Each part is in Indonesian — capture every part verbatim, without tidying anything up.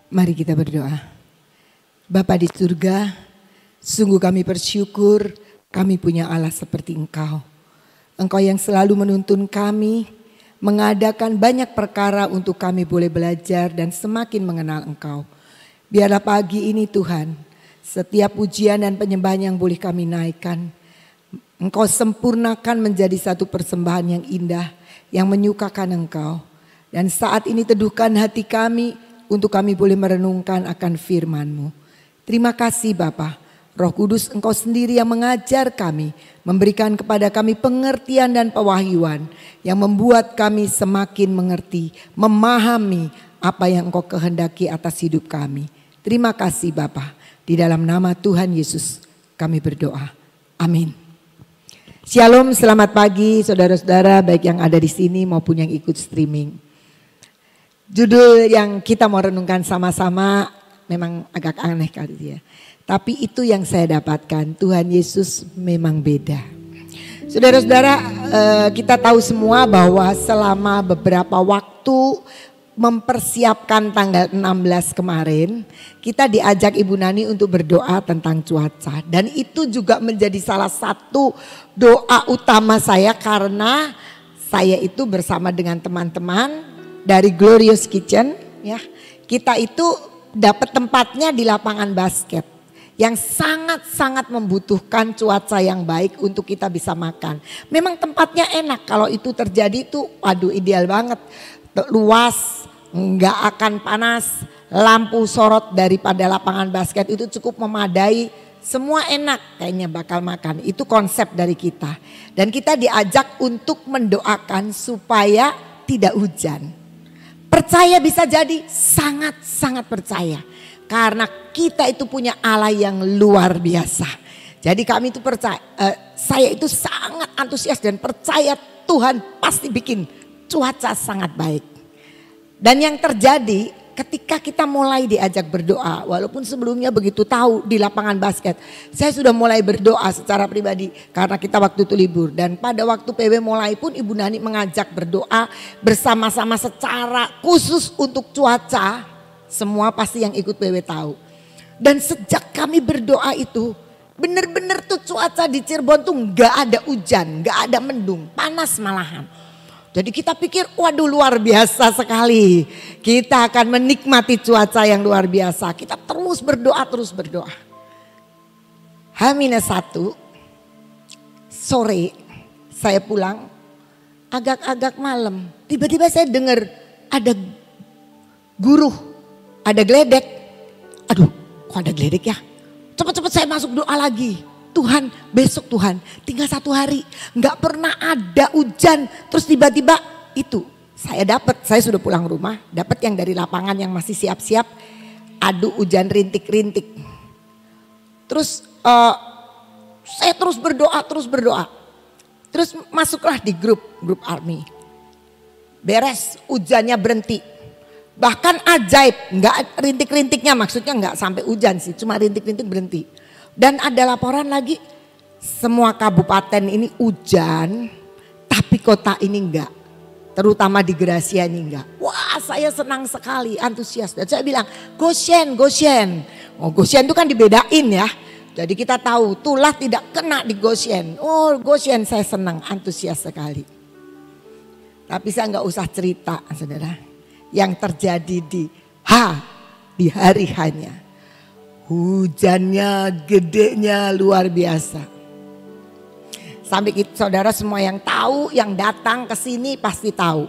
Mari kita berdoa. Bapa di surga, sungguh kami bersyukur kami punya Allah seperti Engkau. Engkau yang selalu menuntun kami, mengadakan banyak perkara untuk kami boleh belajar dan semakin mengenal Engkau. Biarlah pagi ini Tuhan, setiap pujian dan penyembahan yang boleh kami naikkan, Engkau sempurnakan menjadi satu persembahan yang indah, yang menyukakan Engkau. Dan saat ini teduhkan hati kami untuk kami boleh merenungkan akan firman-Mu. Terima kasih Bapa, Roh Kudus Engkau sendiri yang mengajar kami, memberikan kepada kami pengertian dan pewahyuan yang membuat kami semakin mengerti, memahami apa yang Engkau kehendaki atas hidup kami. Terima kasih Bapa, di dalam nama Tuhan Yesus kami berdoa. Amin. Shalom, selamat pagi saudara-saudara baik yang ada di sini maupun yang ikut streaming. Judul yang kita mau renungkan sama-sama memang agak aneh kali ya. Tapi itu yang saya dapatkan, Tuhan Yesus memang beda. Saudara-saudara, kita tahu semua bahwa selama beberapa waktu mempersiapkan tanggal enam belas kemarin, kita diajak Ibu Nani untuk berdoa tentang cuaca. Dan itu juga menjadi salah satu doa utama saya karena saya itu bersama dengan teman-teman dari Glorious Kitchen, ya, kita itu dapat tempatnya di lapangan basket yang sangat-sangat membutuhkan cuaca yang baik untuk kita bisa makan. Memang tempatnya enak, kalau itu terjadi itu waduh ideal banget, luas, nggak akan panas, lampu sorot daripada lapangan basket itu cukup memadai, semua enak kayaknya bakal makan. Itu konsep dari kita. Dan kita diajak untuk mendoakan supaya tidak hujan. Percaya bisa jadi, sangat-sangat percaya. Karena kita itu punya Allah yang luar biasa. Jadi kami itu percaya, uh, saya itu sangat antusias dan percaya Tuhan pasti bikin cuaca sangat baik. Dan yang terjadi ketika kita mulai diajak berdoa, walaupun sebelumnya begitu tahu di lapangan basket, saya sudah mulai berdoa secara pribadi karena kita waktu itu libur. Dan pada waktu P W mulai pun Ibu Nani mengajak berdoa bersama-sama secara khusus untuk cuaca. Semua pasti yang ikut P W tahu. Dan sejak kami berdoa itu, benar-benar tuh cuaca di Cirebon tuh nggak ada hujan, nggak ada mendung, panas malahan. Jadi kita pikir waduh luar biasa sekali. Kita akan menikmati cuaca yang luar biasa. Kita terus berdoa, terus berdoa. H minus satu sore saya pulang agak-agak malam. Tiba-tiba saya dengar ada guru, ada geledek. Aduh kok ada geledek ya? Cepat-cepat saya masuk doa lagi. Tuhan besok Tuhan tinggal satu hari nggak pernah ada hujan terus tiba-tiba itu saya dapat, saya sudah pulang rumah dapat yang dari lapangan yang masih siap-siap, aduh hujan rintik-rintik. Terus uh, saya terus berdoa terus berdoa terus masuklah di grup grup army, beres hujannya berhenti, bahkan ajaib nggak rintik-rintiknya, maksudnya nggak sampai hujan sih, cuma rintik-rintik berhenti. Dan ada laporan lagi semua kabupaten ini hujan tapi kota ini enggak. Terutama di Gracia ini enggak. Wah saya senang sekali, antusias. Dan saya bilang Goshen, Goshen. Oh Goshen itu kan dibedain ya. Jadi kita tahu tulah tidak kena di Goshen. Oh Goshen saya senang, antusias sekali. Tapi saya enggak usah cerita saudara. Yang terjadi di H, di hari hanya. Hujannya gedenya luar biasa. Sampai kita, saudara semua yang tahu, yang datang ke sini pasti tahu.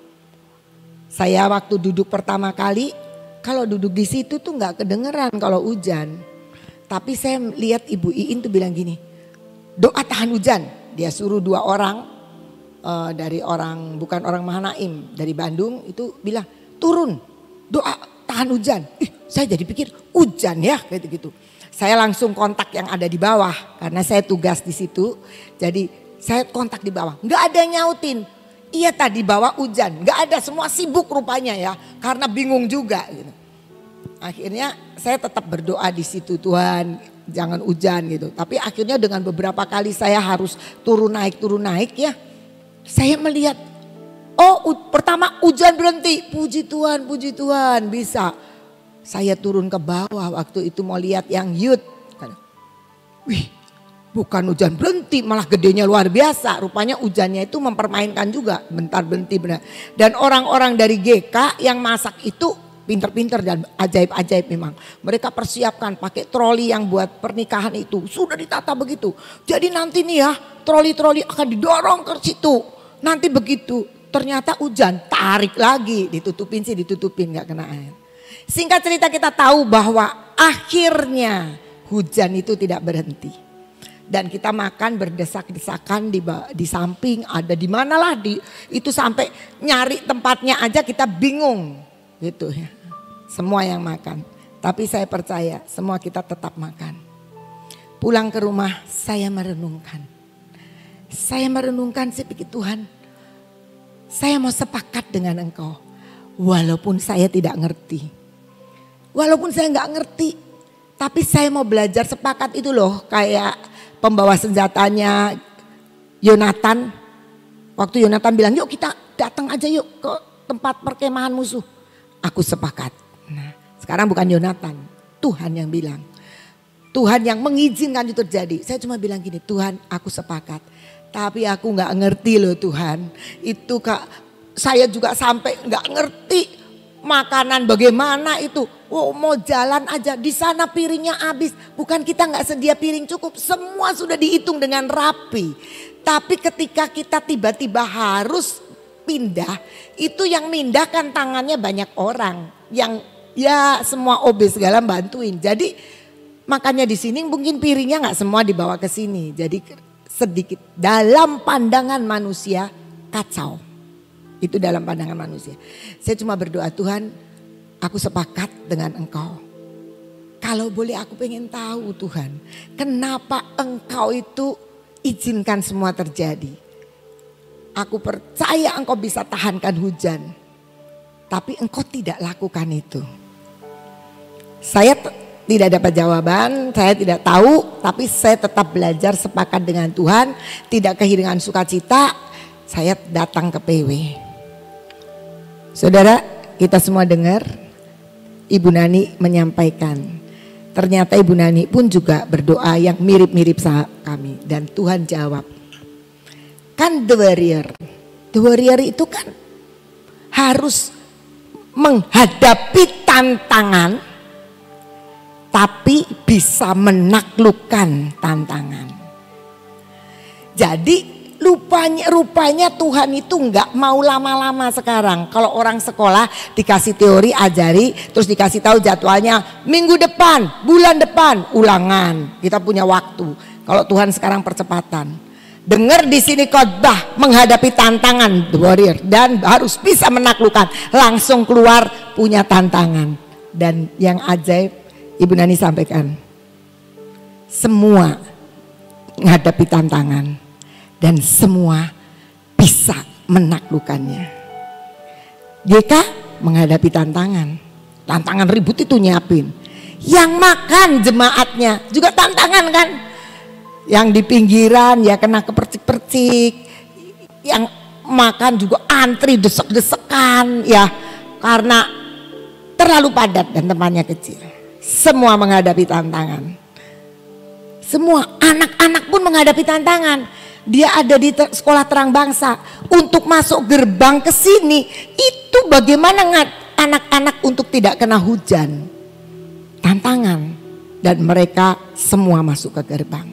Saya waktu duduk pertama kali, kalau duduk di situ tuh nggak kedengeran kalau hujan. Tapi saya lihat Ibu Iin tuh bilang gini, doa tahan hujan. Dia suruh dua orang uh, dari orang bukan orang Mahanaim dari Bandung itu bilang turun doa tahan hujan. Ih, saya jadi pikir hujan ya kayak gitu. Saya langsung kontak yang ada di bawah karena saya tugas di situ. Jadi saya kontak di bawah, nggak ada yang nyautin. Iya tadi bawah hujan, nggak ada, semua sibuk rupanya ya karena bingung juga. Gitu. Akhirnya saya tetap berdoa di situ, Tuhan jangan hujan gitu. Tapi akhirnya dengan beberapa kali saya harus turun naik turun naik ya. Saya melihat oh pertama hujan berhenti, puji Tuhan puji Tuhan bisa. Saya turun ke bawah waktu itu mau lihat yang youth. Wih, bukan hujan berhenti, malah gedenya luar biasa. Rupanya hujannya itu mempermainkan juga, bentar berhenti benar. Dan orang-orang dari G K yang masak itu pinter-pinter dan ajaib-ajaib memang. Mereka persiapkan pakai troli yang buat pernikahan itu. Sudah ditata begitu. Jadi nanti nih ya, troli-troli akan didorong ke situ. Nanti begitu, ternyata hujan, tarik lagi, ditutupin sih ditutupin, gak kena air. Singkat cerita kita tahu bahwa akhirnya hujan itu tidak berhenti. Dan kita makan berdesak-desakan di, di samping, ada di mana lah, di, itu sampai nyari tempatnya aja kita bingung gitu ya. Semua yang makan, tapi saya percaya semua kita tetap makan. Pulang ke rumah saya merenungkan. Saya merenungkan, saya pikir Tuhan, saya mau sepakat dengan Engkau. Walaupun saya tidak ngerti. Walaupun saya nggak ngerti, tapi saya mau belajar sepakat itu loh. Kayak pembawa senjatanya Yonatan. Waktu Yonatan bilang, yuk kita datang aja yuk ke tempat perkemahan musuh. Aku sepakat. Nah, sekarang bukan Yonatan, Tuhan yang bilang. Tuhan yang mengizinkan itu terjadi. Saya cuma bilang gini, Tuhan aku sepakat. Tapi aku nggak ngerti loh Tuhan. Itu kak, saya juga sampai nggak ngerti makanan bagaimana itu. Oh, mau jalan aja di sana piringnya habis. Bukan kita nggak sedia piring cukup, semua sudah dihitung dengan rapi. Tapi ketika kita tiba-tiba harus pindah, itu yang mindahkan tangannya banyak orang. Yang ya semua O B segala bantuin. Jadi makanya di sini mungkin piringnya nggak semua dibawa ke sini. Jadi sedikit dalam pandangan manusia kacau. Itu dalam pandangan manusia. Saya cuma berdoa, Tuhan, aku sepakat dengan Engkau. Kalau boleh aku pengen tahu Tuhan, kenapa Engkau itu izinkan semua terjadi. Aku percaya Engkau bisa tahankan hujan. Tapi Engkau tidak lakukan itu. Saya t- tidak dapat jawaban, saya tidak tahu. Tapi saya tetap belajar sepakat dengan Tuhan. Tidak kehilangan sukacita, saya datang ke P W. Saudara, kita semua dengar Ibu Nani menyampaikan. Ternyata Ibu Nani pun juga berdoa yang mirip-mirip sama kami. Dan Tuhan jawab. Kan the warrior. The warrior itu kan harus menghadapi tantangan. Tapi bisa menaklukkan tantangan. Jadi Rupanya, rupanya Tuhan itu nggak mau lama-lama sekarang. Kalau orang sekolah dikasih teori ajari, terus dikasih tahu jadwalnya minggu depan, bulan depan, ulangan. Kita punya waktu. Kalau Tuhan sekarang percepatan. Dengar di sini khotbah menghadapi tantangan, the warrior, dan harus bisa menaklukkan. Langsung keluar punya tantangan. Dan yang ajaib, Ibu Nani sampaikan, semua menghadapi tantangan. Dan semua bisa menaklukkannya. G K menghadapi tantangan. Tantangan ribut itu nyiapin. Yang makan jemaatnya juga tantangan kan. Yang di pinggiran ya kena kepercik-percik. Yang makan juga antri desek-desekan ya. Karena terlalu padat dan tempatnya kecil. Semua menghadapi tantangan. Semua anak-anak pun menghadapi tantangan. Dia ada di ter- sekolah terang bangsa untuk masuk gerbang ke sini itu bagaimana anak-anak untuk tidak kena hujan, tantangan, dan mereka semua masuk ke gerbang.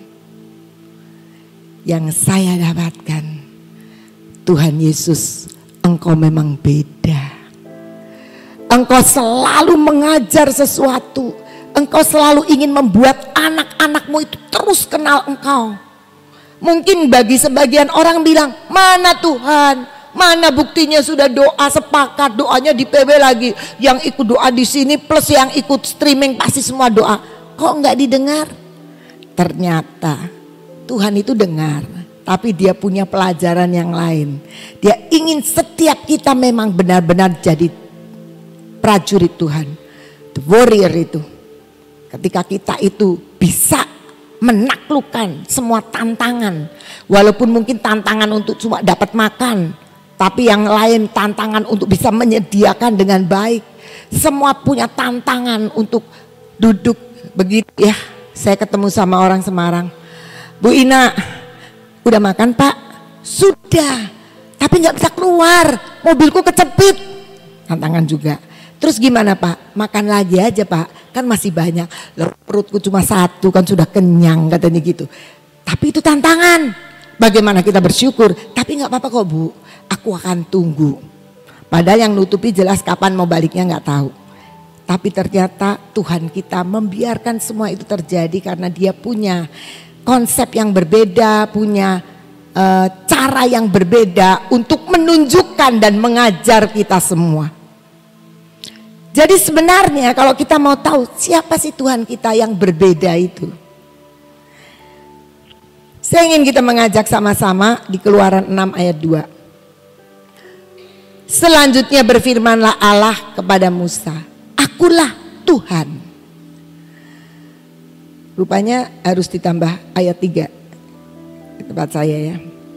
Yang saya dapatkan, Tuhan Yesus, Engkau memang beda. Engkau selalu mengajar sesuatu. Engkau selalu ingin membuat anak-anakmu itu terus kenal Engkau. Mungkin bagi sebagian orang bilang, mana Tuhan, mana buktinya sudah doa sepakat, doanya di P W lagi. Yang ikut doa di sini plus yang ikut streaming pasti semua doa. Kok nggak didengar? Ternyata Tuhan itu dengar, tapi dia punya pelajaran yang lain. Dia ingin setiap kita memang benar-benar jadi prajurit Tuhan, the warrior itu. Ketika kita itu bisa menaklukkan semua tantangan. Walaupun mungkin tantangan untuk cuma dapat makan. Tapi yang lain tantangan untuk bisa menyediakan dengan baik. Semua punya tantangan untuk duduk begitu ya. Saya ketemu sama orang Semarang. Bu Ina, udah makan Pak? Sudah, tapi nggak bisa keluar, mobilku kecepit. Tantangan juga. Terus gimana Pak? Makan lagi aja Pak, kan masih banyak. Loh, perutku cuma satu kan sudah kenyang katanya gitu. Tapi itu tantangan. Bagaimana kita bersyukur? Tapi nggak apa-apa kok Bu, aku akan tunggu. Padahal yang nutupi jelas kapan mau baliknya nggak tahu. Tapi ternyata Tuhan kita membiarkan semua itu terjadi karena Dia punya konsep yang berbeda, punya uh, cara yang berbeda untuk menunjukkan dan mengajar kita semua. Jadi sebenarnya kalau kita mau tahu siapa sih Tuhan kita yang berbeda itu. Saya ingin kita mengajak sama-sama di Keluaran enam ayat dua. Selanjutnya berfirmanlah Allah kepada Musa, akulah Tuhan. Rupanya harus ditambah ayat tiga di tempat saya ya.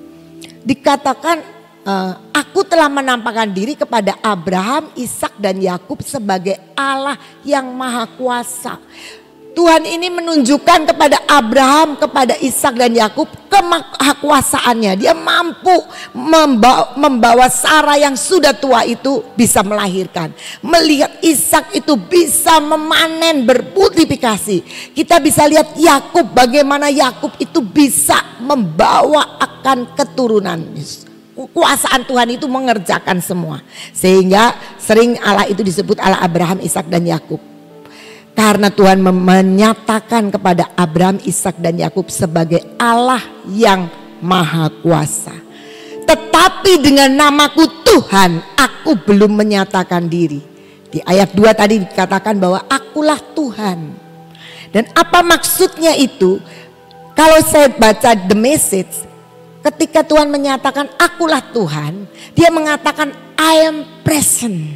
Dikatakan uh, aku telah menampakkan diri kepada Abraham, Ishak dan Yakub sebagai Allah yang maha kuasa. Tuhan ini menunjukkan kepada Abraham, kepada Ishak dan Yakub kemahakuasaannya. Dia mampu membawa, membawa Sarah yang sudah tua itu bisa melahirkan. Melihat Ishak itu bisa memanen, bermultiplikasi. Kita bisa lihat Yakub, bagaimana Yakub itu bisa membawa akan keturunan. Kekuasaan Tuhan itu mengerjakan semua. Sehingga sering Allah itu disebut Allah Abraham, Ishak dan Yakub. Karena Tuhan menyatakan kepada Abraham, Ishak dan Yakub sebagai Allah yang maha kuasa. Tetapi dengan namaku Tuhan, aku belum menyatakan diri. Di ayat dua tadi dikatakan bahwa akulah Tuhan. Dan apa maksudnya itu? Kalau saya baca The Message, ketika Tuhan menyatakan akulah Tuhan, Dia mengatakan I am present.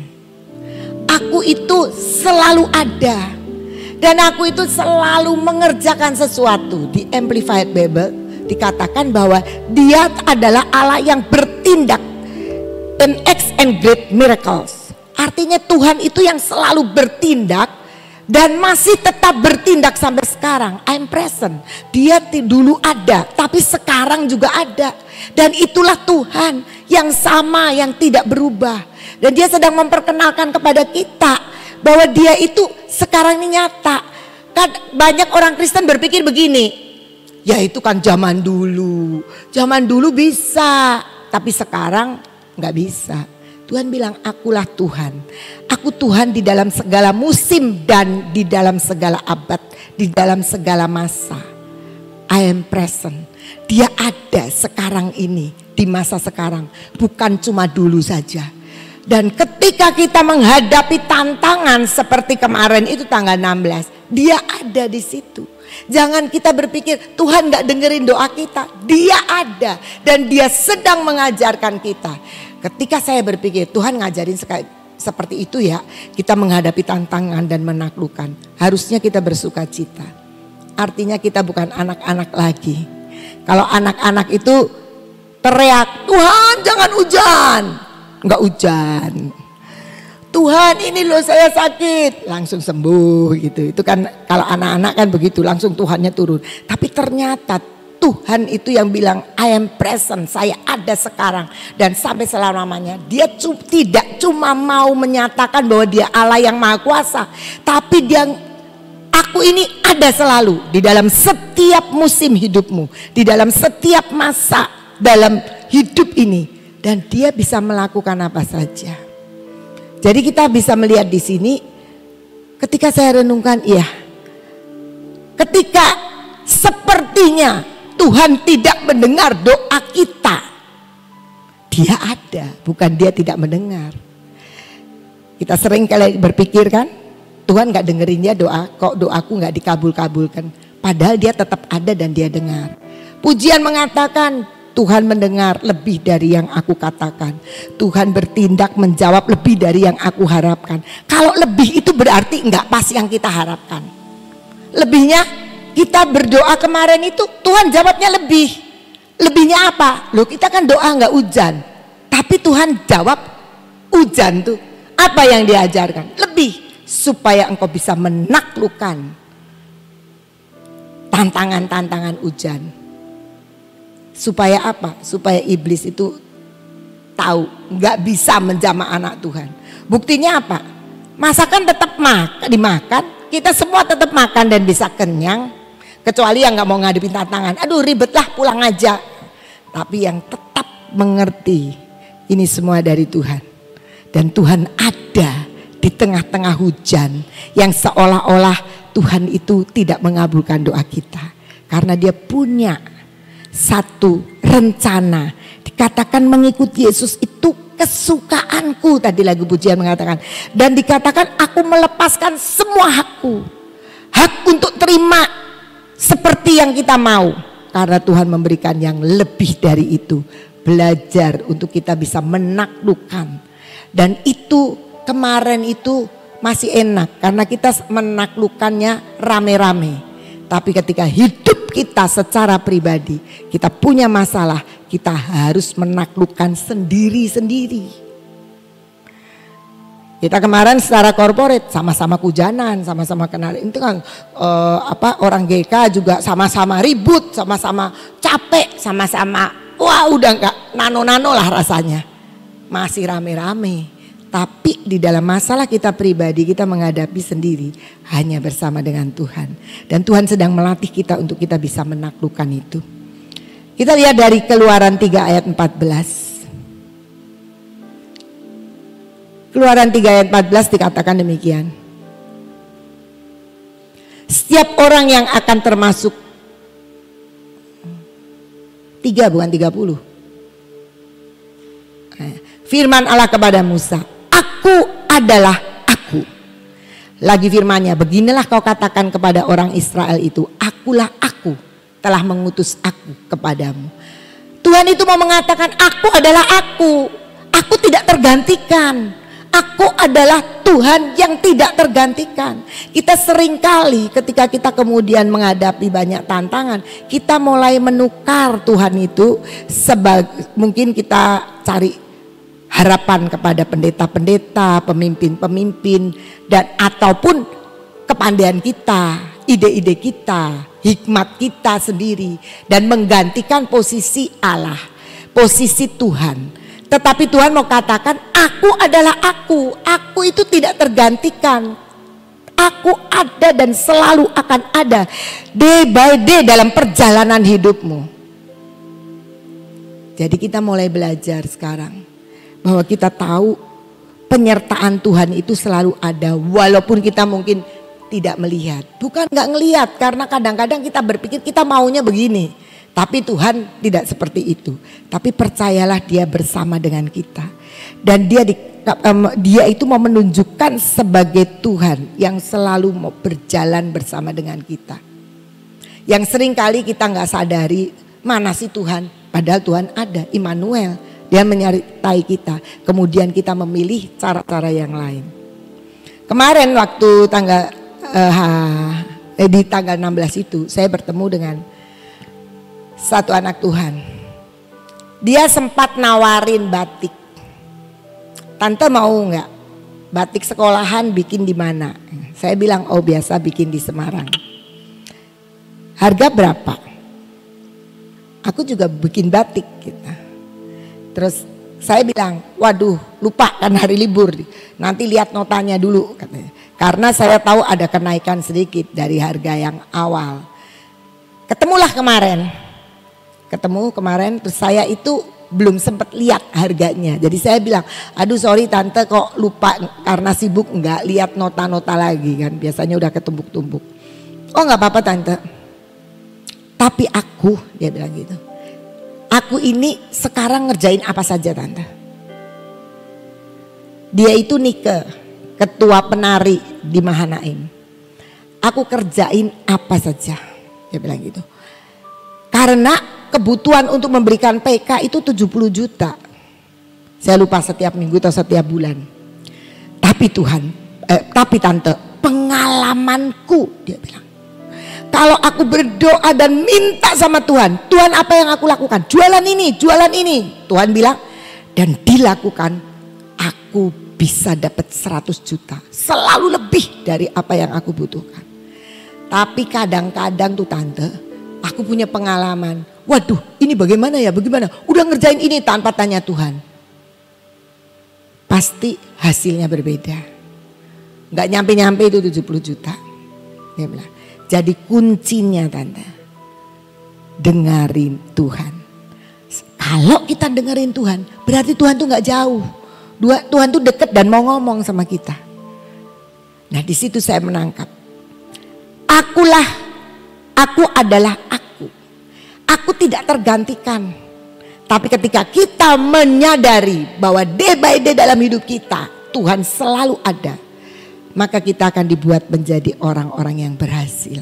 Aku itu selalu ada. Dan aku itu selalu mengerjakan sesuatu. Di Amplified Bible dikatakan bahwa Dia adalah Allah yang bertindak and acts and great miracles. Artinya Tuhan itu yang selalu bertindak dan masih tetap bertindak sampai sekarang. I'm present. Dia dulu ada, tapi sekarang juga ada. Dan itulah Tuhan yang sama, yang tidak berubah. Dan Dia sedang memperkenalkan kepada kita bahwa Dia itu sekarang ini nyata. Kan banyak orang Kristen berpikir begini, ya itu kan zaman dulu. Zaman dulu bisa, tapi sekarang nggak bisa. Tuhan bilang akulah Tuhan. Aku Tuhan di dalam segala musim dan di dalam segala abad, di dalam segala masa. I am present. Dia ada sekarang ini, di masa sekarang, bukan cuma dulu saja. Dan ketika kita menghadapi tantangan seperti kemarin itu tanggal enam belas, Dia ada di situ. Jangan kita berpikir Tuhan gak dengerin doa kita. Dia ada dan Dia sedang mengajarkan kita. Ketika saya berpikir Tuhan ngajarin seperti itu ya, kita menghadapi tantangan dan menaklukkan. Harusnya kita bersuka cita. Artinya kita bukan anak-anak lagi. Kalau anak-anak itu teriak, Tuhan jangan hujan. Enggak hujan. Tuhan ini loh saya sakit, langsung sembuh gitu. Itu kan kalau anak-anak kan begitu, langsung Tuhannya turun. Tapi ternyata Tuhan itu yang bilang I am present, saya ada sekarang dan sampai selama-lamanya. Dia cu- tidak cuma mau menyatakan bahwa Dia Allah yang maha kuasa, tapi Dia, aku ini ada selalu di dalam setiap musim hidupmu, di dalam setiap masa dalam hidup ini. Dan Dia bisa melakukan apa saja. Jadi kita bisa melihat di sini, ketika saya renungkan, iya, ketika sepertinya Tuhan tidak mendengar doa kita, Dia ada, bukan Dia tidak mendengar. Kita sering kali berpikir kan, Tuhan gak dengerin ya doa, kok doaku gak dikabul-kabulkan. Padahal Dia tetap ada dan Dia dengar. Pujian mengatakan, Tuhan mendengar lebih dari yang aku katakan. Tuhan bertindak menjawab lebih dari yang aku harapkan. Kalau lebih itu berarti enggak pas yang kita harapkan. Lebihnya kita berdoa kemarin itu Tuhan jawabnya lebih. Lebihnya apa? Loh kita kan doa enggak hujan. Tapi Tuhan jawab hujan tuh. Apa yang diajarkan? Lebih, supaya engkau bisa menaklukkan tantangan-tantangan hujan. Supaya apa? Supaya iblis itu tahu nggak bisa menjamah anak Tuhan. Buktinya apa? Masakan tetap makan, dimakan, kita semua tetap makan dan bisa kenyang. Kecuali yang nggak mau ngadepin tantangan, aduh ribet lah, pulang aja. Tapi yang tetap mengerti ini semua dari Tuhan. Dan Tuhan ada di tengah-tengah hujan yang seolah-olah Tuhan itu tidak mengabulkan doa kita. Karena dia punya satu rencana. Dikatakan mengikut Yesus itu kesukaanku, tadi lagu pujian mengatakan. Dan dikatakan aku melepaskan semua hakku. Hak untuk terima seperti yang kita mau. Karena Tuhan memberikan yang lebih dari itu. Belajar untuk kita bisa menaklukkan. Dan itu kemarin itu masih enak. Karena kita menaklukkannya rame-rame. Tapi ketika hidup kita secara pribadi, kita punya masalah, kita harus menaklukkan sendiri-sendiri. Kita kemarin secara korporat sama-sama kujanan, sama-sama kenal. Itu kan uh, apa orang G K juga sama-sama ribut, sama-sama capek, sama-sama wah udah enggak nano-nano lah rasanya. Masih rame-rame. Tapi di dalam masalah kita pribadi, kita menghadapi sendiri hanya bersama dengan Tuhan. Dan Tuhan sedang melatih kita untuk kita bisa menaklukkan itu. Kita lihat dari Keluaran tiga ayat empat belas. Keluaran tiga ayat empat belas dikatakan demikian. Setiap orang yang akan termasuk, tiga bukan tiga puluh. Firman Allah kepada Musa, aku adalah aku. Lagi firmannya, beginilah kau katakan kepada orang Israel itu, akulah aku telah mengutus aku kepadamu. Tuhan itu mau mengatakan aku adalah aku. Aku tidak tergantikan. Aku adalah Tuhan yang tidak tergantikan. Kita seringkali ketika kita kemudian menghadapi banyak tantangan, kita mulai menukar Tuhan itu sebagai, mungkin kita cari harapan kepada pendeta-pendeta, pemimpin-pemimpin, dan ataupun kepandaian kita, ide-ide kita, hikmat kita sendiri, dan menggantikan posisi Allah, posisi Tuhan. Tetapi Tuhan mau katakan, aku adalah aku, aku itu tidak tergantikan. Aku ada dan selalu akan ada day by day dalam perjalanan hidupmu. Jadi kita mulai belajar sekarang bahwa kita tahu penyertaan Tuhan itu selalu ada, walaupun kita mungkin tidak melihat. Bukan gak ngelihat, karena kadang-kadang kita berpikir kita maunya begini. Tapi Tuhan tidak seperti itu. Tapi percayalah dia bersama dengan kita. Dan dia di, dia itu mau menunjukkan sebagai Tuhan yang selalu mau berjalan bersama dengan kita. Yang sering kali kita gak sadari mana sih Tuhan. Padahal Tuhan ada, Immanuel. Dia menyertai kita. Kemudian kita memilih cara-cara yang lain. Kemarin waktu tanggal uh, eh, di tanggal enam belas itu saya bertemu dengan satu anak Tuhan. Dia sempat nawarin batik. Tante mau nggak batik sekolahan bikin di mana? Saya bilang oh biasa bikin di Semarang. Harga berapa? Aku juga bikin batik gitu. Terus saya bilang, waduh lupa kan hari libur, nanti lihat notanya dulu katanya. Karena saya tahu ada kenaikan sedikit dari harga yang awal. Ketemulah kemarin. Ketemu kemarin, terus saya itu belum sempat lihat harganya. Jadi saya bilang, aduh sorry tante kok lupa karena sibuk nggak lihat nota-nota lagi kan. Biasanya udah ketumbuk-tumbuk. Oh nggak apa-apa tante. Tapi aku, dia bilang gitu. Aku ini sekarang ngerjain apa saja tante. Dia itu Nike, ketua penari di Mahanaim. Aku kerjain apa saja, dia bilang gitu. Karena kebutuhan untuk memberikan P K itu tujuh puluh juta. Saya lupa setiap minggu atau setiap bulan. Tapi Tuhan, eh, tapi tante, pengalamanku, dia bilang. Kalau aku berdoa dan minta sama Tuhan, Tuhan apa yang aku lakukan? Jualan ini, jualan ini. Tuhan bilang, dan dilakukan, aku bisa dapat seratus juta. Selalu lebih dari apa yang aku butuhkan. Tapi kadang-kadang tuh tante, aku punya pengalaman. Waduh, ini bagaimana ya, bagaimana? Udah ngerjain ini tanpa tanya Tuhan. Pasti hasilnya berbeda. Gak nyampe-nyampe itu tujuh puluh juta. Dia bilang. Jadi kuncinya tante, dengerin Tuhan. Kalau kita dengerin Tuhan, berarti Tuhan tuh gak jauh. Tuhan tuh deket dan mau ngomong sama kita. Nah di situ saya menangkap. Akulah, aku adalah aku. Aku tidak tergantikan. Tapi ketika kita menyadari bahwa day by day dalam hidup kita, Tuhan selalu ada. Maka kita akan dibuat menjadi orang-orang yang berhasil.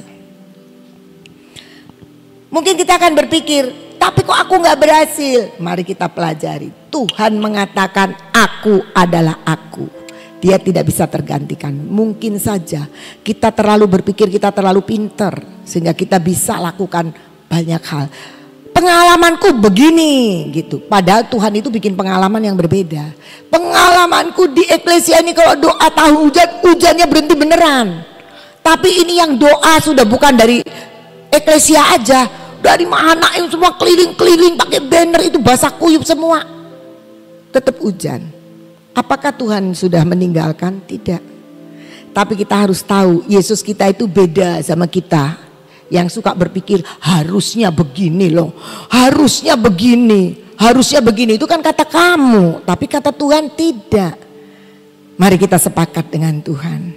Mungkin kita akan berpikir, tapi kok aku gak berhasil? Mari kita pelajari. Tuhan mengatakan aku adalah aku. Dia tidak bisa tergantikan. Mungkin saja kita terlalu berpikir kita terlalu pinter. Sehingga kita bisa lakukan banyak hal. Pengalamanku begini gitu. Padahal Tuhan itu bikin pengalaman yang berbeda. Pengalamanku di eklesia ini kalau doa tahu hujan, hujannya berhenti beneran. Tapi ini yang doa sudah bukan dari eklesia aja. Dari mana yang semua keliling-keliling pakai banner itu basah kuyup semua. Tetap hujan. Apakah Tuhan sudah meninggalkan? Tidak. Tapi kita harus tahu Yesus kita itu beda sama kita. Yang suka berpikir harusnya begini loh. Harusnya begini. Harusnya begini. Itu kan kata kamu. Tapi kata Tuhan tidak. Mari kita sepakat dengan Tuhan.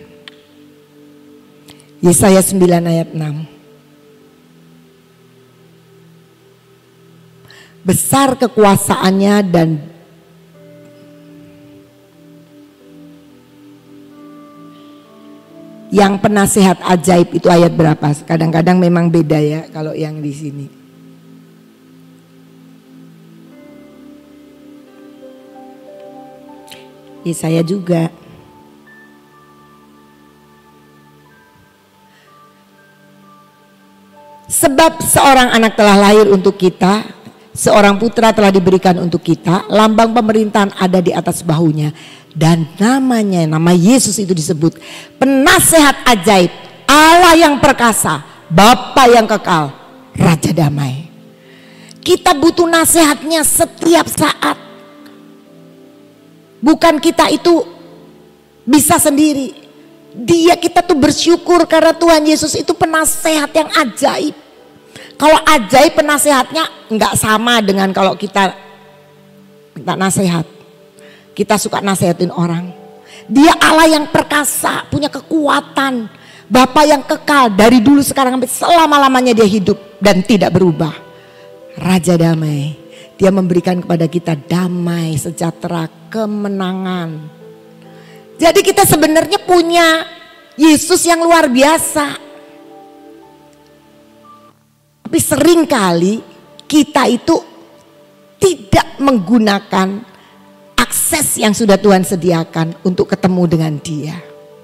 Yesaya sembilan ayat enam. Besar kekuasaannya dan yang penasehat ajaib itu ayat berapa? Kadang-kadang memang beda ya kalau yang di sini. Yesaya juga. Sebab seorang anak telah lahir untuk kita. Seorang putra telah diberikan untuk kita, lambang pemerintahan ada di atas bahunya. Dan namanya, nama Yesus itu disebut penasehat ajaib, Allah yang perkasa, Bapa yang kekal, Raja damai. Kita butuh nasihatnya setiap saat. Bukan kita itu bisa sendiri. Dia kita tuh bersyukur karena Tuhan Yesus itu penasehat yang ajaib. Kalau ajaib penasehatnya nggak sama dengan kalau kita minta nasihat. Kita suka nasihatin orang. Dia Allah yang perkasa, punya kekuatan. Bapa yang kekal dari dulu sekarang sampai selama-lamanya dia hidup dan tidak berubah. Raja damai. Dia memberikan kepada kita damai, sejahtera, kemenangan. Jadi kita sebenarnya punya Yesus yang luar biasa. Tapi seringkali kita itu tidak menggunakan akses yang sudah Tuhan sediakan untuk ketemu dengan Dia.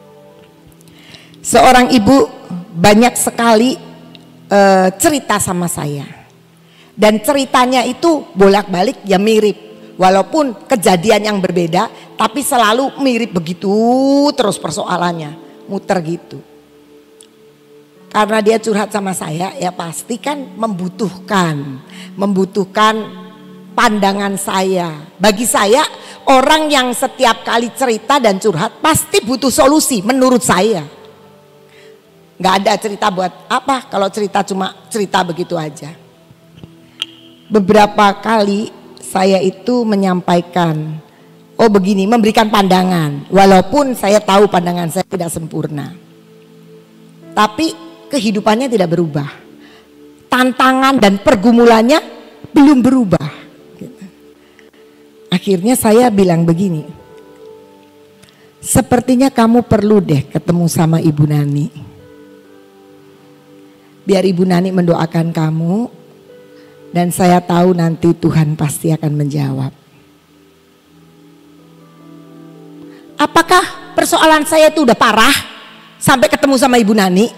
Seorang ibu banyak sekali uh, cerita sama saya. Dan ceritanya itu bolak-balik ya mirip. Walaupun kejadian yang berbeda, tapi selalu mirip begitu terus persoalannya. Muter gitu. Karena dia curhat sama saya, ya pasti kan membutuhkan, membutuhkan pandangan saya. Bagi saya, orang yang setiap kali cerita dan curhat pasti butuh solusi menurut saya. Gak ada cerita buat apa kalau cerita cuma cerita begitu aja. Beberapa kali saya itu menyampaikan, oh begini, memberikan pandangan. Walaupun saya tahu pandangan saya tidak sempurna. Tapi kehidupannya tidak berubah. Tantangan dan pergumulannya belum berubah. Akhirnya saya bilang begini. Sepertinya kamu perlu deh ketemu sama Ibu Nani. Biar Ibu Nani mendoakan kamu. Dan saya tahu nanti Tuhan pasti akan menjawab. Apakah persoalan saya itu udah parah? Sampai ketemu sama Ibu Nani?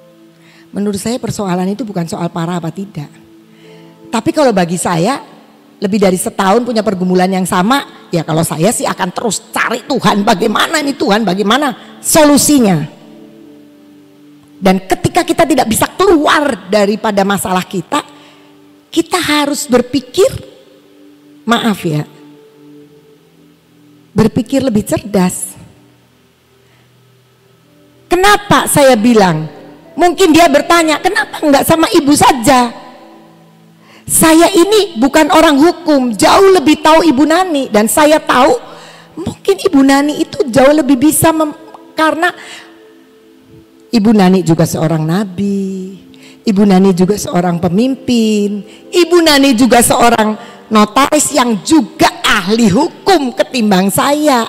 Menurut saya persoalan itu bukan soal parah apa tidak. Tapi kalau bagi saya lebih dari setahun punya pergumulan yang sama, ya kalau saya sih akan terus cari Tuhan, bagaimana ini Tuhan, bagaimana solusinya. Dan ketika kita tidak bisa keluar daripada masalah kita, kita harus berpikir, maaf ya, berpikir lebih cerdas. Kenapa saya bilang? Mungkin dia bertanya, kenapa enggak sama ibu saja? Saya ini bukan orang hukum, jauh lebih tahu Ibu Nani, dan saya tahu mungkin Ibu Nani itu jauh lebih bisa mem, karena Ibu Nani juga seorang nabi, Ibu Nani juga seorang pemimpin, Ibu Nani juga seorang notaris yang juga ahli hukum ketimbang saya.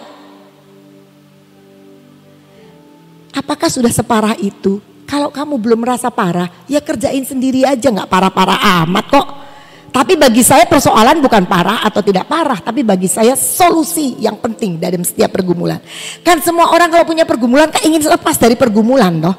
Apakah sudah separah itu? Kalau kamu belum merasa parah, ya kerjain sendiri aja, nggak parah-parah amat kok. Tapi bagi saya persoalan bukan parah atau tidak parah, tapi bagi saya solusi yang penting dalam setiap pergumulan. Kan semua orang kalau punya pergumulan kan ingin lepas dari pergumulan toh.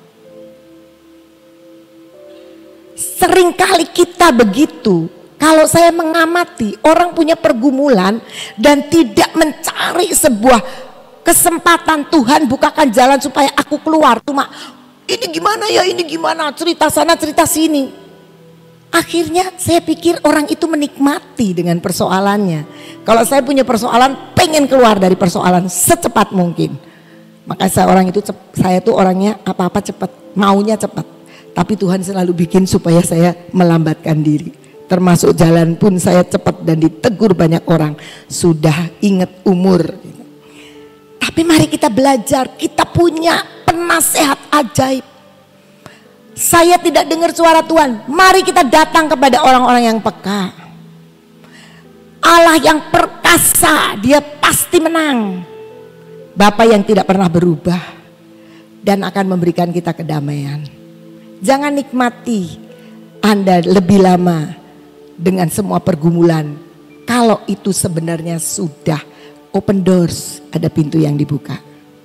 Seringkali kita begitu. Kalau saya mengamati orang punya pergumulan dan tidak mencari sebuah kesempatan, Tuhan bukakan jalan supaya aku keluar, cuma ini gimana ya, ini gimana, cerita sana cerita sini. Akhirnya saya pikir orang itu menikmati dengan persoalannya. Kalau saya punya persoalan, pengen keluar dari persoalan secepat mungkin. Maka saya orang itu, saya tuh orangnya apa-apa cepat, maunya cepat. Tapi Tuhan selalu bikin supaya saya melambatkan diri. Termasuk jalan pun saya cepat dan ditegur banyak orang. Sudah ingat umur. Tapi mari kita belajar, kita punya penasehat ajaib. Saya tidak dengar suara Tuhan, mari kita datang kepada orang-orang yang peka. Allah yang perkasa, dia pasti menang. Bapa yang tidak pernah berubah dan akan memberikan kita kedamaian. Jangan nikmati Anda lebih lama dengan semua pergumulan, kalau itu sebenarnya sudah open doors, ada pintu yang dibuka.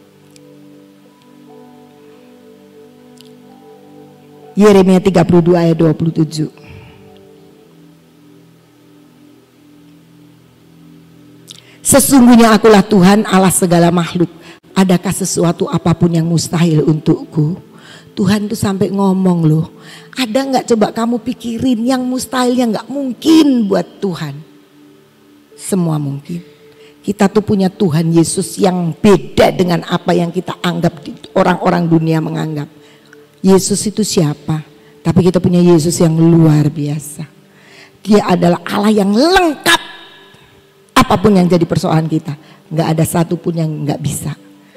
Yeremia tiga puluh dua ayat dua puluh tujuh. Sesungguhnya akulah Tuhan Allah segala makhluk. Adakah sesuatu apapun yang mustahil untukku? Tuhan tuh sampai ngomong loh. Ada nggak, coba kamu pikirin yang mustahil, yang nggak mungkin buat Tuhan? Semua mungkin. Kita tuh punya Tuhan Yesus yang beda dengan apa yang kita anggap orang-orang dunia menganggap. Yesus itu siapa? Tapi kita punya Yesus yang luar biasa. Dia adalah Allah yang lengkap. Apapun yang jadi persoalan kita, nggak ada satu pun yang nggak bisa.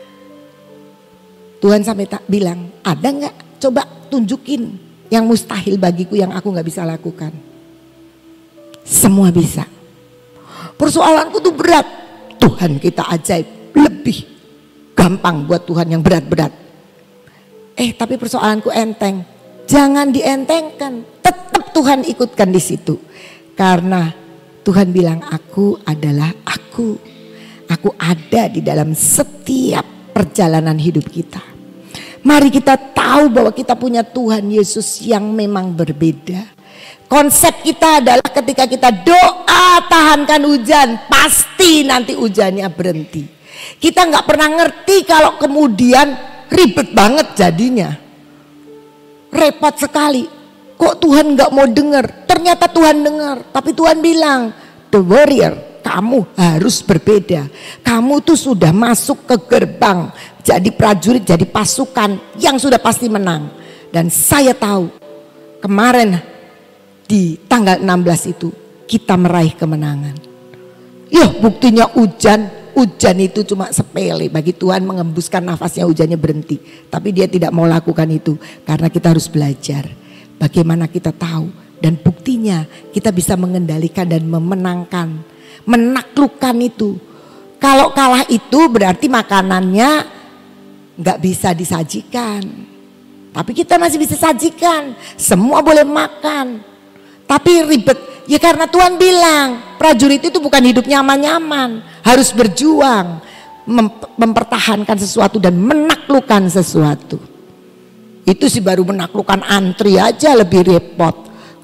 Tuhan sampai tak bilang, ada nggak? Coba tunjukin yang mustahil bagiku yang aku nggak bisa lakukan. Semua bisa. Persoalanku tuh berat. Tuhan kita ajaib, lebih gampang buat Tuhan yang berat-berat. Eh tapi persoalanku enteng, jangan dientengkan, tetap Tuhan ikutkan di situ. Karena Tuhan bilang aku adalah aku, aku ada di dalam setiap perjalanan hidup kita. Mari kita tahu bahwa kita punya Tuhan Yesus yang memang berbeda. Konsep kita adalah ketika kita doa tahankan hujan, pasti nanti hujannya berhenti. Kita nggak pernah ngerti kalau kemudian ribet banget jadinya, repot sekali. Kok Tuhan nggak mau dengar? Ternyata Tuhan dengar, tapi Tuhan bilang, the warrior, kamu harus berbeda. Kamu tuh sudah masuk ke gerbang, jadi prajurit, jadi pasukan yang sudah pasti menang. Dan saya tahu kemarin di tanggal enam belas itu kita meraih kemenangan. Ya buktinya hujan. Hujan itu cuma sepele, bagi Tuhan mengembuskan nafasnya hujannya berhenti. Tapi dia tidak mau lakukan itu karena kita harus belajar bagaimana kita tahu. Dan buktinya kita bisa mengendalikan dan memenangkan, menaklukkan itu. Kalau kalah itu berarti makanannya gak bisa disajikan. Tapi kita masih bisa sajikan, semua boleh makan. Tapi ribet, ya karena Tuhan bilang prajurit itu bukan hidup nyaman-nyaman, harus berjuang, mem- mempertahankan sesuatu dan menaklukkan sesuatu. Itu sih baru menaklukkan antri aja lebih repot.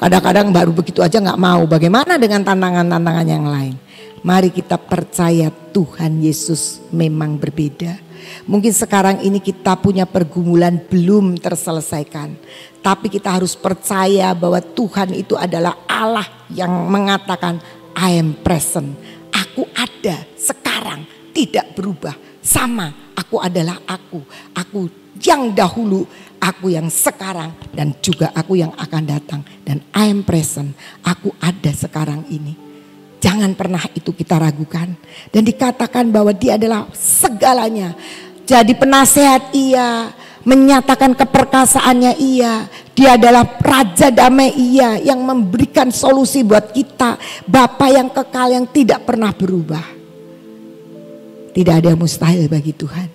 Kadang-kadang baru begitu aja nggak mau. Bagaimana dengan tantangan-tantangan yang lain? Mari kita percaya Tuhan Yesus memang berbeda. Mungkin sekarang ini kita punya pergumulan belum terselesaikan. Tapi kita harus percaya bahwa Tuhan itu adalah Allah yang mengatakan I am present. Aku ada sekarang, tidak berubah. Sama, aku adalah aku. Aku yang dahulu, aku yang sekarang, dan juga aku yang akan datang. Dan I am present, aku ada sekarang ini. Jangan pernah itu kita ragukan. Dan dikatakan bahwa dia adalah segalanya. Jadi penasehat ia, menyatakan keperkasaannya ia. Dia adalah Raja Damai ia, yang memberikan solusi buat kita. Bapa yang kekal yang tidak pernah berubah. Tidak ada yang mustahil bagi Tuhan.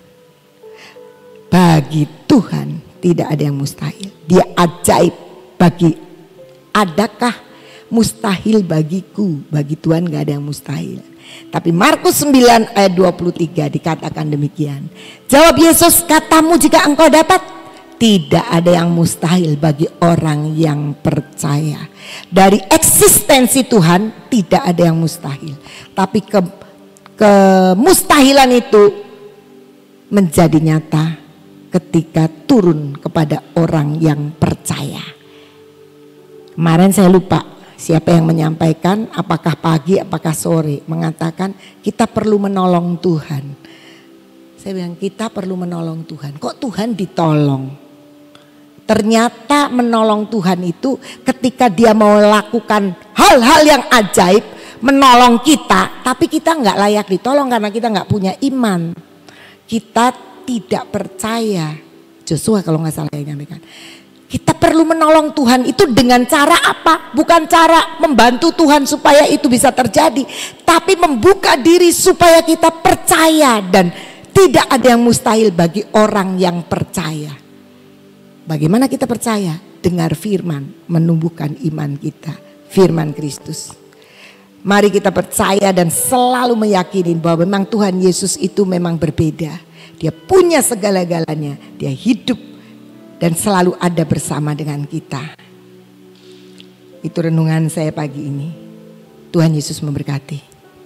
Bagi Tuhan tidak ada yang mustahil. Dia ajaib bagi, adakah mustahil bagiku? Bagi Tuhan gak ada yang mustahil. Tapi Markus sembilan ayat dua puluh tiga dikatakan demikian. Jawab Yesus, katamu jika engkau dapat. Tidak ada yang mustahil bagi orang yang percaya. Dari eksistensi Tuhan tidak ada yang mustahil. Tapi ke, kemustahilan itu menjadi nyata ketika turun kepada orang yang percaya. Kemarin saya lupa siapa yang menyampaikan, apakah pagi apakah sore, mengatakan kita perlu menolong Tuhan. Saya bilang kita perlu menolong Tuhan. Kok Tuhan ditolong? Ternyata menolong Tuhan itu ketika dia mau lakukan hal-hal yang ajaib, menolong kita, tapi kita nggak layak ditolong karena kita nggak punya iman. Kita tidak percaya. Joshua kalau nggak salah yang nyampaikan. Kita perlu menolong Tuhan itu dengan cara apa? Bukan cara membantu Tuhan supaya itu bisa terjadi, tapi membuka diri supaya kita percaya, dan tidak ada yang mustahil bagi orang yang percaya. Bagaimana kita percaya? Dengar firman, menumbuhkan iman kita. Firman Kristus. Mari kita percaya dan selalu meyakini bahwa memang Tuhan Yesus itu memang berbeda. Dia punya segala-galanya. Dia hidup dan selalu ada bersama dengan kita. Itu renungan saya pagi ini. Tuhan Yesus memberkati.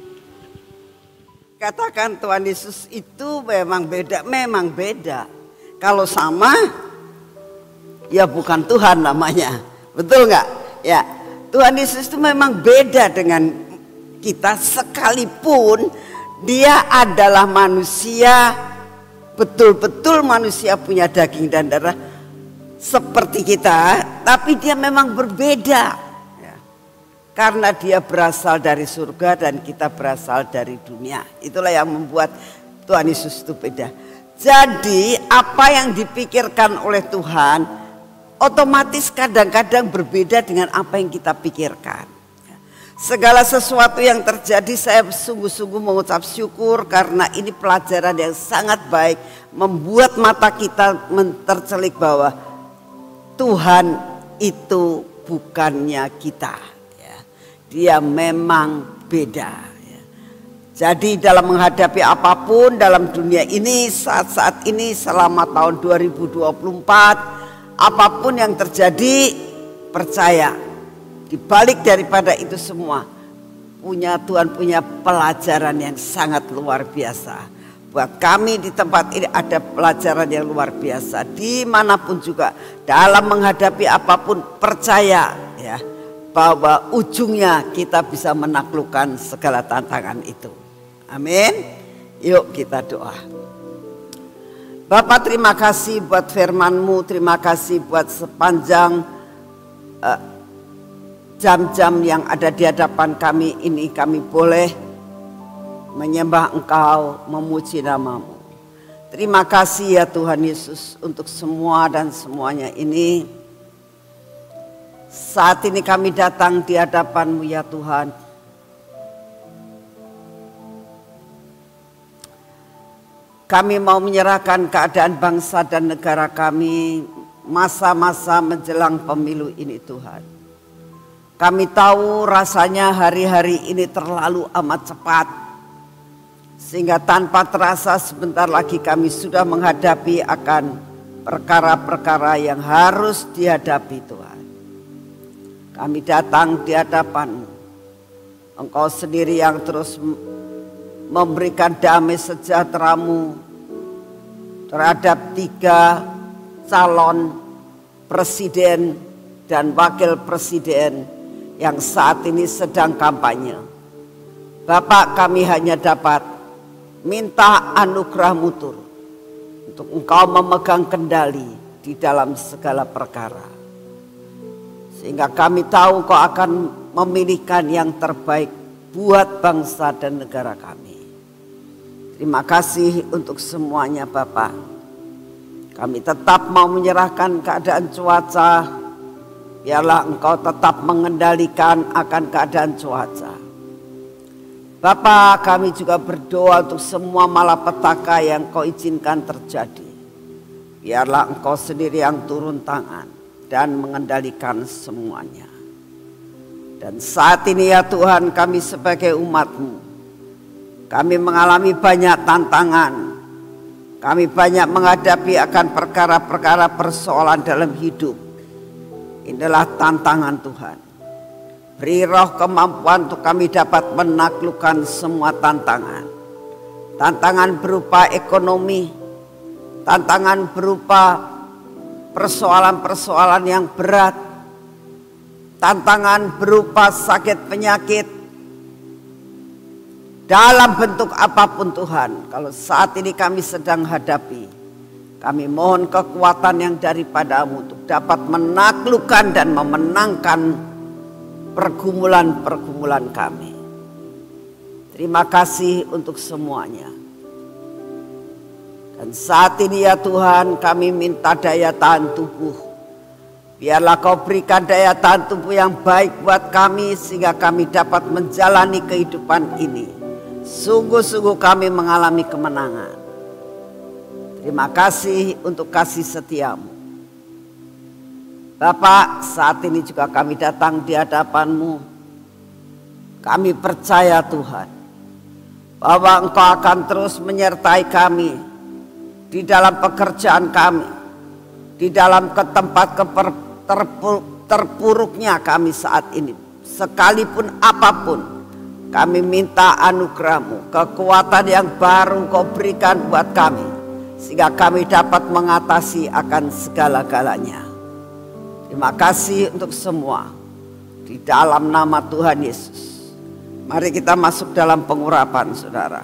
Katakan Tuhan Yesus itu memang beda, memang beda. Kalau sama, ya bukan Tuhan namanya, betul nggak? Ya, Tuhan Yesus itu memang beda dengan kita sekalipun dia adalah manusia, betul-betul manusia punya daging dan darah seperti kita, tapi dia memang berbeda. Ya. Karena dia berasal dari surga dan kita berasal dari dunia. Itulah yang membuat Tuhan Yesus itu beda. Jadi apa yang dipikirkan oleh Tuhan otomatis kadang-kadang berbeda dengan apa yang kita pikirkan. Segala sesuatu yang terjadi saya sungguh-sungguh mengucap syukur karena ini pelajaran yang sangat baik. Membuat mata kita tercelik bahwa Tuhan itu bukannya kita. Dia memang beda. Jadi dalam menghadapi apapun dalam dunia ini saat-saat ini selama tahun dua ribu dua puluh empat, apapun yang terjadi, percaya di balik daripada itu semua punya Tuhan punya pelajaran yang sangat luar biasa. Buat kami di tempat ini ada pelajaran yang luar biasa. Dimanapun juga dalam menghadapi apapun percaya ya bahwa ujungnya kita bisa menaklukkan segala tantangan itu. Amin. Yuk kita doa. Bapak, terima kasih buat firman-Mu, terima kasih buat sepanjang uh, jam-jam yang ada di hadapan kami ini, kami boleh menyembah Engkau, memuji nama-Mu. Terima kasih ya Tuhan Yesus untuk semua dan semuanya ini. Saat ini kami datang di hadapan-Mu ya Tuhan. Kami mau menyerahkan keadaan bangsa dan negara kami masa-masa menjelang pemilu ini Tuhan. Kami tahu rasanya hari-hari ini terlalu amat cepat. Sehingga tanpa terasa sebentar lagi kami sudah menghadapi akan perkara-perkara yang harus dihadapi Tuhan. kami datang di hadapan-Mu. Engkau sendiri yang terus memberikan damai sejahtera-Mu terhadap tiga calon presiden dan wakil presiden yang saat ini sedang kampanye. Bapak, kami hanya dapat minta anugerah-Mu turun untuk Engkau memegang kendali di dalam segala perkara. Sehingga kami tahu Kau akan memilihkan yang terbaik buat bangsa dan negara kami. Terima kasih untuk semuanya Bapak. Kami tetap mau menyerahkan keadaan cuaca. Biarlah Engkau tetap mengendalikan akan keadaan cuaca. Bapak, kami juga berdoa untuk semua malapetaka yang Kau izinkan terjadi. Biarlah Engkau sendiri yang turun tangan dan mengendalikan semuanya. Dan saat ini ya Tuhan, kami sebagai umat-Mu, kami mengalami banyak tantangan. Kami banyak menghadapi akan perkara-perkara persoalan dalam hidup. Inilah tantangan Tuhan. Beri roh kemampuan untuk kami dapat menaklukkan semua tantangan. Tantangan berupa ekonomi, tantangan berupa persoalan-persoalan yang berat, tantangan berupa sakit penyakit, dalam bentuk apapun Tuhan. Kalau saat ini kami sedang hadapi, kami mohon kekuatan yang daripada-Mu untuk dapat menaklukkan dan memenangkan pergumulan-pergumulan kami. Terima kasih untuk semuanya. Dan saat ini ya Tuhan, kami minta daya tahan tubuh. Biarlah Kau berikan daya tahan tubuh yang baik buat kami sehingga kami dapat menjalani kehidupan ini. Sungguh-sungguh kami mengalami kemenangan. Terima kasih untuk kasih setia-Mu. Bapak, saat ini juga kami datang di hadapan-Mu. Kami percaya Tuhan bahwa Engkau akan terus menyertai kami di dalam pekerjaan kami, di dalam ke tempat keper, terpur, terpuruknya kami saat ini. Sekalipun apapun, kami minta anugerah-Mu, kekuatan yang baru Kau berikan buat kami, sehingga kami dapat mengatasi akan segala-galanya. Terima kasih untuk semua. Di dalam nama Tuhan Yesus. Mari kita masuk dalam pengurapan saudara.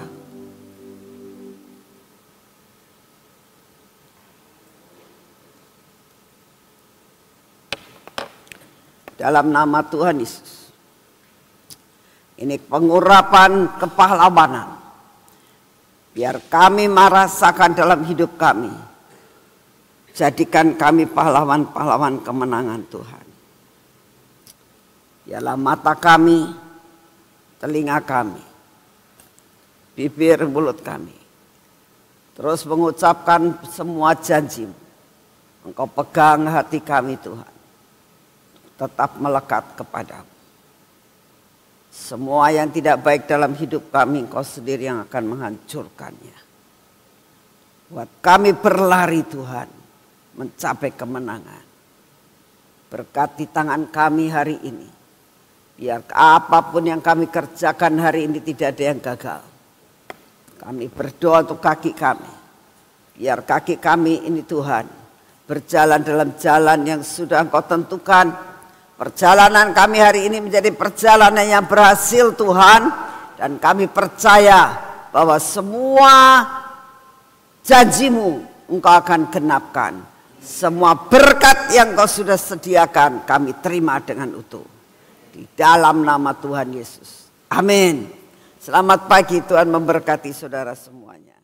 Dalam nama Tuhan Yesus. Ini pengurapan kepahlawanan. Biar kami merasakan dalam hidup kami. Jadikan kami pahlawan-pahlawan kemenangan Tuhan. Biarlah mata kami, telinga kami, bibir mulut kami terus mengucapkan semua janji-Mu. Engkau pegang hati kami Tuhan, tetap melekat kepada-Mu. Semua yang tidak baik dalam hidup kami, Engkau sendiri yang akan menghancurkannya. Buat kami berlari Tuhan, mencapai kemenangan. Berkati tangan kami hari ini. Biar apapun yang kami kerjakan hari ini tidak ada yang gagal. Kami berdoa untuk kaki kami. Biar kaki kami ini Tuhan berjalan dalam jalan yang sudah Engkau tentukan. Perjalanan kami hari ini menjadi perjalanan yang berhasil Tuhan. Dan kami percaya bahwa semua janji-Mu Engkau akan genapkan. Semua berkat yang Kau sudah sediakan kami terima dengan utuh. Di dalam nama Tuhan Yesus. Amin. Selamat pagi, Tuhan memberkati saudara semuanya.